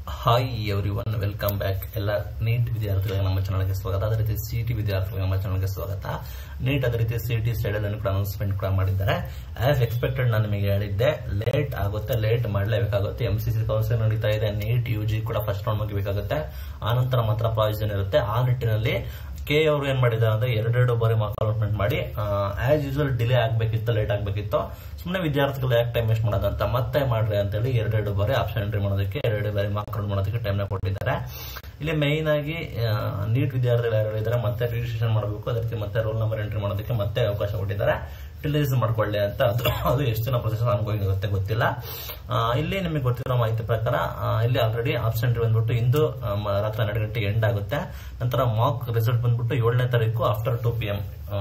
Hi everyone, welcome back. ಎಲ್ಲ NEET ವಿದ್ಯಾರ್ಥಿಗಳಿಗೆ ನಮ್ಮ ಚಾನಲ್ಗೆ ಸ್ವಾಗತ. ಅದೇ ರೀತಿ ಸಿಇಟಿ ವಿದ್ಯಾರ್ಥಿಗಳಿಗೆ ನಮ್ಮ ಚಾನಲ್ಗೆ ಸ್ವಾಗತ. ನೀಟ್ ಅದೇ ರೀತಿ ಸಿಇಟಿ ಸ್ಟೈಡಲ್ ಅನ್ನು ಕೂಡ ಅನೌನ್ಸ್ಮೆಂಟ್ ಕೂಡ ಮಾಡಿದ್ದಾರೆ. ಆಸ್ ಎಕ್ಸ್ಪೆಕ್ಟೆಡ್ ನಾನು ನಿಮಗೆ ಹೇಳಿದ್ದೆ, ಲೇಟ್ ಆಗುತ್ತೆ, ಲೇಟ್ ಮಾಡಲೇಬೇಕಾಗುತ್ತೆ. MCC ಕೌನ್ಸಿಲ್ ನಡೀತಾ ಇದೆ. ನೀಟ್ UG ಕೂಡ ಫಸ್ಟ್ ರೌಂಡ್ ಮುಗಿಬೇಕಾಗುತ್ತೆ. ಆನಂತರ ಮಾತ್ರ ಪ್ರಾವಿಷನ್ ಇರುತ್ತೆ. ಆ ನಿಟ್ಟಿನಲ್ಲಿ ಕೆ ಅವರು ಏನ್ ಮಾಡಿದ್ದಾರೆ ಅಂದ್ರೆ ಎರಡೆರಡು ಬಾರಿ ಮಾರ್ಕ್ ಅಲಾಟ್ಮೆಂಟ್ ಮಾಡಿ ಆಸ್ ಯೂಶುವಲ್ ಡಿಲೇ ಆಗ್ಬೇಕಿತ್ತು, ಲೇಟ್ ಆಗ್ಬೇಕಿತ್ತು. ಸುಮ್ಮನೆ ವಿದ್ಯಾರ್ಥಿಗಳು ಯಾಕೆ ಟೈಮ್ ವೇಸ್ಟ್ ಮಾಡೋದಂತ ಮತ್ತೆ ಮಾಡ್ರಿ ಅಂತ ಹೇಳಿ ಎರಡೆರಡು ಬಾರಿ ಆಪ್ಷನ್ ಎಂಟ್ರಿ ಮಾಡೋದಕ್ಕೆ, ಎರಡು ಬಾರಿ ಮಾರ್ಕ್ ಔಟ್ ಮಾಡೋದಕ್ಕೆ ಟೈಮ್ ನ ಕೊಟ್ಟಿದ್ದಾರೆ. ಇಲ್ಲಿ ಮೇನ್ ಆಗಿ ನೀಟ್ ವಿದ್ಯಾರ್ಥಿಗಳು ಯಾರು ಇದ್ದಾರೆ ಮತ್ತೆ ರಿಜಿಸ್ಟ್ರೇಷನ್ ಮಾಡಬೇಕು, ಅದೇ ರೀತಿ ಮತ್ತೆ ರೋಲ್ ನಂಬರ್ ಎಂಟ್ರಿ ಮಾಡೋದಕ್ಕೆ ಮತ್ತೆ ಅವಕಾಶ ಕೊಟ್ಟಿದ್ದಾರೆ. ರಿಲೀಸ್ ಮಾಡ್ಕೊಳ್ಳಿ ಅಂತ. ಅದು ಎಷ್ಟು ದಿನ ಪ್ರೊಸೆಸ್ ನಮ್ಗೆ ಗೊತ್ತಿಲ್ಲ. ಇಲ್ಲಿ ನಿಮಗೆ ಗೊತ್ತಿರೋ ಮಾಹಿತಿ ಪ್ರಕಾರ ಇಲ್ಲಿ ಆಲ್ರೆಡಿ ಆಪ್ಷನ್ ಎಂಟ್ರಿ ಬಂದ್ಬಿಟ್ಟು ಇಂದು ರಾತ್ರಿ 12 ಗಂಟೆಗೆ ಎಂಡ್ ಆಗುತ್ತೆ. ನಂತರ ಮಾರ್ಕ್ ರಿಸಲ್ಟ್ ಬಂದ್ಬಿಟ್ಟು 7ನೇ ತಾರೀಕು ಆಫ್ಟರ್ 2 PM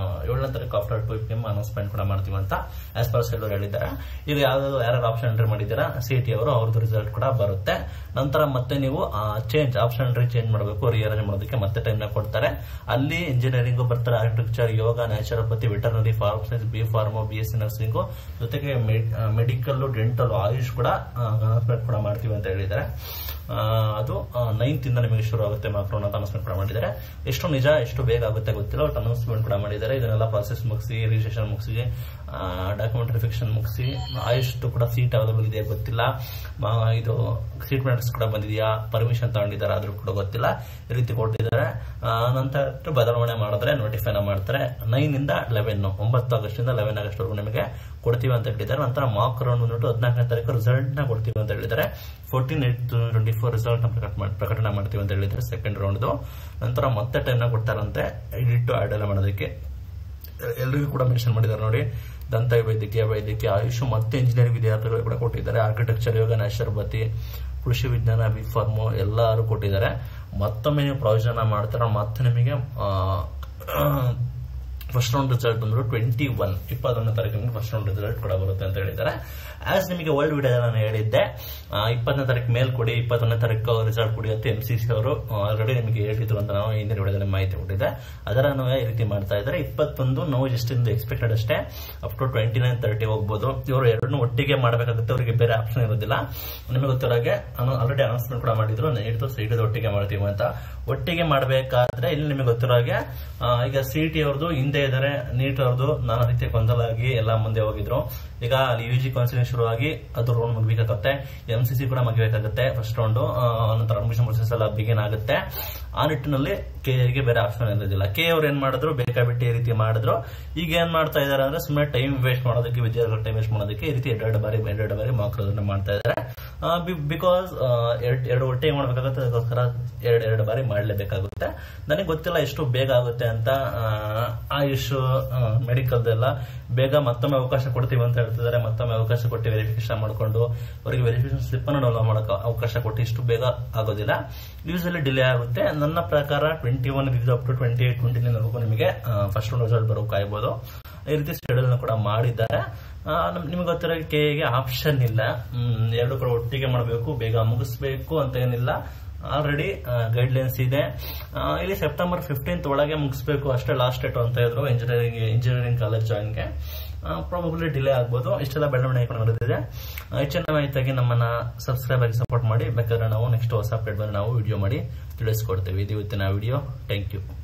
ಅನೌನ್ಸ್ಮೆಂಟ್ ಕೂಡ ಮಾಡ್ತೀವಿ ಅಂತ ಆಸ್ ಪರ್ ಶೆಡ್ಯೂಲ್ ಹೇಳಿದ್ದಾರೆ. ಇದು ಯಾರು ಆಪ್ಷನ್ ಎಂಟ್ರಿ ಮಾಡಿದ್ದೀರಾ ಸಿಇಟಿ ಅವರು, ಅವ್ರದ್ದು ರಿಸಲ್ಟ್ ಕೂಡ ಬರುತ್ತೆ. ನಂತರ ಮತ್ತೆ ನೀವು ಆಪ್ಷನ್ ಎಂಟ್ರಿ ಚೇಂಜ್ ಮಾಡಬೇಕು, ರಿಅರೇಂಜ್ ಮಾಡೋದಕ್ಕೆ ಮತ್ತೆ ಟೈಮ್ ನ ಕೊಡ್ತಾರೆ. ಅಲ್ಲಿ ಇಂಜಿನಿಯರಿಂಗ್ ಬರ್ತಾರೆ, architecture, yoga, naturopathy, veterinary, pharmacy, B pharma, BSc nursing, ಜೊತೆಗೆ ಮೆಡಿಕಲ್, ಡೆಂಟಲ್, ಆಯುಷ್ ಕೂಡ ಅನೌನ್ಸ್ಮೆಂಟ್ ಕೂಡ ಮಾಡ್ತೀವಿ ಅಂತ ಹೇಳಿದ್ದಾರೆ. ಅದು 9th ಇಂದ ನಿಮಗೆ ಶುರು ಆಗುತ್ತೆ ಮಾರ್ಕ್ರೌಂಡ್ ಅಂತ ಅನೌನ್ಸ್ಮೆಂಟ್ ಕೂಡ ಮಾಡಿದ್ದಾರೆ. ಎಷ್ಟು ನಿಜ ಎಷ್ಟು ಬೇಗ ಆಗುತ್ತೆ ಗೊತ್ತಿಲ್ಲ, ಬಟ್ ಅನೌನ್ಸ್ಮೆಂಟ್ ಕೂಡ ಮಾಡಿದ್ದಾರೆ. ಇದನ್ನೆಲ್ಲ ಪ್ರಾಸೆಸ್ ಮುಗಿಸಿ, ರಿಜಿಸ್ಟ್ರೇಷನ್ ಮುಗಿಸಿ, ಡಾಕ್ಯುಮೆಂಟ್ ವೆರಿಫಿಕೇಶನ್ ಮುಗಿಸಿ, ಆಯುಷ್ಟು ಕೂಡ ಸೀಟ್ ಅವೈಲೇಬಲ್ ಇದೆ ಗೊತ್ತಿಲ್ಲ, ಇದು ಸೀಟ್ ಮ್ಯಾಟ್ರಿಕ್ಸ್ ಕೂಡ ಬಂದಿದೆಯಾ, ಪರ್ಮಿಷನ್ ತಗೊಂಡಿದ್ದಾರೆ ಆದ್ರೂ ಕೂಡ ಗೊತ್ತಿಲ್ಲ. ಈ ರೀತಿ ಕೊಟ್ಟಿದ್ದಾರೆ. ನಂತರ ಬದಲಾವಣೆ ಮಾಡಿದ್ರೆ ನೋಟಿಫೈನ ಮಾಡ್ತಾರೆ. 9 ಇಂದ 11 9 ಆಗಸ್ಟ್ ಇಂದ 11 ಆಗಸ್ಟ್ ವರೆಗೂ ನಿಮಗೆ ಕೊಡ್ತೀವಿ ಅಂತ ಹೇಳಿದ್ದಾರೆ. ನಂತರ ಮಾರ್ಕ್ ರೌಂಡ್ ಬಂದ್ಬಿಟ್ಟು 14ನೇ ತಾರೀಕು ರಿಸಲ್ಟ್ ನ ಕೊಡ್ತೀವಿ ಅಂತ ಹೇಳಿದ್ದಾರೆ. 14/8/2024 ರಿಸಲ್ಟ್ ನ ಪ್ರಕಟಣೆ ಮಾಡ್ತೀವಿ ಅಂತ ಹೇಳಿದ್ದಾರೆ ಸೆಕೆಂಡ್ ರೌಂಡ್. ನಂತರ ಮತ್ತೆ ಟೈಮ್ ನ ಕೊಡ್ತಾರಂತೆ ಎಡಿಟ್ ಆಡ್ ಎಲ್ಲ ಮಾಡೋದಕ್ಕೆ. ಎಲ್ಲರಿಗೂ ಕೂಡ ಮೆನ್ಷನ್ ಮಾಡಿದ್ದಾರೆ ನೋಡಿ, ದಂತ ವೈದ್ಯಕೀಯ, ಆಯುಷ್ ಮತ್ತೆ ಇಂಜಿನಿಯರಿಂಗ್ ವಿದ್ಯಾರ್ಥಿಗಳು ಕೂಡ ಕೊಟ್ಟಿದ್ದಾರೆ. ಆರ್ಕಿಟೆಕ್ಚರ್, ಯೋಗ, ನ್ಯಾಚುರೋಪತಿ, ಕೃಷಿ ವಿಜ್ಞಾನ, ಬಿ ಫಾರ್ಮೋ ಎಲ್ಲರೂ ಕೊಟ್ಟಿದ್ದಾರೆ. ಮತ್ತೊಮ್ಮೆ ನೀವು ಪ್ರಾವಿಷನ್ ಮಾಡ್ತಾರೆ. ಮತ್ತೆ ನಿಮಗೆ ಫಸ್ಟ್ ರೌಂಡ್ ರಿಸಲ್ಟ್ ಬಂದ್ರು 21ನೇ ತಾರೀಕಿಗೆ ಫಸ್ಟ್ ರೌಂಡ್ ರಿಸಲ್ಟ್ ಕೂಡ ಬರುತ್ತೆ ಅಂತ ಹೇಳಿದ್ದಾರೆ. ಆಸ್ ನಿಮಗೆ ವರ್ಲ್ಡ್ ವಿಡಿಯೋ ನಾನು ಹೇಳಿದ್ದೆ, 20ನೇ ತಾರೀಕು ಮೇಲ್ ಕೊಡಿ, 21ನೇ ತಾರೀಕು ರಿಸಲ್ಟ್ ಕೊಡಿ ಅಂತ MCC ಅವರು ಆಲ್ರೆಡಿ ನಿಮಗೆ ಹೇಳಿದ್ರು ಅಂತ ನಾವು ಹಿಂದಿನ ವಿಡಿಯೋದಲ್ಲಿ ಮಾಹಿತಿ ಕೊಟ್ಟಿದ್ದೆ. ಅದರ ಈ ರೀತಿ ಮಾಡ್ತಾ ಇದ್ದಾರೆ. 21 ನಾವು ಜಸ್ಟ್ ಎಕ್ಸ್ಪೆಕ್ಟೆಡ್ ಅಷ್ಟೇ. ಅಪ್ ಟು 29, 30 ಹೋಗ್ಬೋದು. ಇವರು ಎರಡನ್ನೂ ಒಟ್ಟಿಗೆ ಮಾಡಬೇಕಾಗುತ್ತೆ, ಅವರಿಗೆ ಬೇರೆ ಆಪ್ಷನ್ ಇರೋದಿಲ್ಲ. ನಿಮಗೆ ಗೊತ್ತಿರೋಗೆ ಆಲ್ರೆಡಿ ಅನೌನ್ಸ್ಮೆಂಟ್ ಕೂಡ ಮಾಡಿದ್ರು, ನೀಟ್ ಸಿಇಟಿ ಒಟ್ಟಿಗೆ ಮಾಡ್ತೀವಿ ಅಂತ. ಒಟ್ಟಿಗೆ ಮಾಡಬೇಕಾದ್ರೆ ಇಲ್ಲಿ ನಿಮಗೆ ಗೊತ್ತಿರೋ ಹಾಗೆ ಈಗ ಸಿಇಟಿ ಅವ್ರದ್ದು ಹಿಂದೆ ಇದ್ದಾರೆ, ನೀಟ್ ಅವ್ರದ್ದು ನಾನಾ ರೀತಿಯ ಗೊಂದಲ ಆಗಿ ಎಲ್ಲ ಮುಂದೆ ಹೋಗಿದ್ರು. ಈಗ UG ಕೌನ್ಸಿಲಿಂಗ್ ಶುರುವಾಗಿ ಅದು ರೌಂಡ್ ಮುಗಿಬೇಕಾಗುತ್ತೆ. MCC ಕೂಡ ಮುಗಿಬೇಕಾಗುತ್ತೆ ಫಸ್ಟ್ ರೌಂಡ್. ನಂತರ ಅಡ್ಮಿಷನ್ ಪ್ರೊಸೆಸ್ ಎಲ್ಲ ಬಿಗಿನ್ ಆಗುತ್ತೆ. ಆ ನಿಟ್ಟಿನಲ್ಲಿ ಕೆ ಬೇರೆ ಆಪ್ಷನ್ ಇರೋದಿಲ್ಲ. ಕೆ ಅವ್ರು ಏನ್ ಮಾಡಿದ್ರು, ಬೇಕಾಬಿಟ್ಟು ಈ ರೀತಿ ಮಾಡಿದ್ರು. ಈಗ ಏನ್ ಮಾಡ್ತಾ ಇದಾರೆ ಅಂದ್ರೆ ಸುಮ್ಮನೆ ಟೈಮ್ ವೇಸ್ಟ್ ಮಾಡೋದಕ್ಕೆ, ವಿದ್ಯಾರ್ಥಿಗಳ ಟೈಮ್ ವೇಸ್ಟ್ ಮಾಡೋದಕ್ಕೆ ಈ ರೀತಿ ಎರಡೆರಡು ಬಾರಿ ಮಾರ್ಕ್ ಮಾಡ್ತಾ ಇದ್ದಾರೆ. ಬಿಕಾಸ್ ಎರಡು ಒಟ್ಟಿಗೆ ಮಾಡ್ಬೇಕಾಗುತ್ತೆ, ಅದಕ್ಕೋಸ್ಕರ ಎರಡು ಬಾರಿ ಮಾಡಲೇಬೇಕಾಗುತ್ತೆ. ನನಗೆ ಗೊತ್ತಿಲ್ಲ ಎಷ್ಟು ಬೇಗ ಆಗುತ್ತೆ ಅಂತ. ಆಯುಷ್, ಮೆಡಿಕಲ್ದೆಲ್ಲ ಬೇಗ ಮತ್ತೊಮ್ಮೆ ಅವಕಾಶ ಕೊಡ್ತೀವಿ ಅಂತ ಹೇಳ್ತಿದ್ದಾರೆ. ಮತ್ತೊಮ್ಮೆ ಅವಕಾಶ ಕೊಟ್ಟು ವೆರಿಫಿಕೇಶನ್ ಮಾಡಿಕೊಂಡು ಅವರಿಗೆ ವೆರಿಫಿಕೇಶನ್ ಸ್ಲಿಪ್ ಅನ್ನು ಡೌನ್ಲೋಡ್ ಮಾಡೋಕೆ ಅವಕಾಶ ಕೊಟ್ಟು ಇಷ್ಟು ಬೇಗ ಆಗೋದಿಲ್ಲ. ಯೂಶಲಿ ಡಿಲೇ ಆಗುತ್ತೆ. ನನ್ನ ಪ್ರಕಾರ 21 ಅಪ್ ಟು 28, 29 ನಿಮಗೆ ಫಸ್ಟ್ ರೌಂಡ್ ರಿಸಲ್ಟ್ ಬರೋ ಕಾಯ್ಬೋದು. ಈ ರೀತಿ ಶೆಡ್ಯೂಲ್ ಕೂಡ ಮಾಡಿದ್ದಾರೆ. ನಿಮ್ಗೆ ಗೊತ್ತಿರೋ ಕೆಗೆ ಆಪ್ಷನ್ ಇಲ್ಲ, ಎರಡು ಕೂಡ ಒಟ್ಟಿಗೆ ಮಾಡಬೇಕು, ಬೇಗ ಮುಗಿಸ್ಬೇಕು ಅಂತ ಏನಿಲ್ಲ. ಆಲ್ರೆಡಿ ಗೈಡ್ಲೈನ್ಸ್ ಇದೆ. ಇಲ್ಲಿ ಸೆಪ್ಟೆಂಬರ್ 15 ಒಳಗೆ ಮುಗಿಸ್ಬೇಕು ಅಷ್ಟೇ ಲಾಸ್ಟ್ ಡೇಟ್ ಅಂತ ಇದ್ರು ಇಂಜಿನಿಯರಿಂಗ್ ಕಾಲೇಜ್ ಜಾಯಿನ್ಗೆ. ಪ್ರಾಬಬ್ಲಿ ಡಿಲೇ ಆಗ್ಬೋದು. ಇಷ್ಟೆಲ್ಲ ಬೆಳವಣಿಗೆ ನಡೆದಿದೆ. ಹೆಚ್ಚಿನ ಮಾಹಿತಿಯಾಗಿ ನಮ್ಮನ್ನ ಸಬ್ಸ್ಕ್ರೈಬ್ ಆಗಿ ಸಪೋರ್ಟ್ ಮಾಡಿ. ಬೇಕಾದ್ರೆ ನಾವು ನೆಕ್ಸ್ಟ್ ಹೊಸ ಅಪ್ಡೇಟ್ ಬಂದ್ರೆ ನಾವು ವಿಡಿಯೋ ಮಾಡಿ ತಿಳಿಸ್ಕೊಡ್ತೇವೆ. ಇದು ಇವತ್ತಿನ ವಿಡಿಯೋ. Thank you.